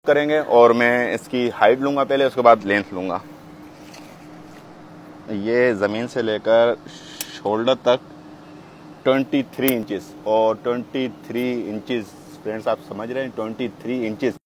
करेंगे और मैं इसकी हाइट लूँगा पहले, उसके बाद लेंथ लूँगा। ये ज़मीन से लेकर शोल्डर तक 23 इंचेस और 23 इंचेस फ्रेंड्स, आप समझ रहे हैं 23 इंचेस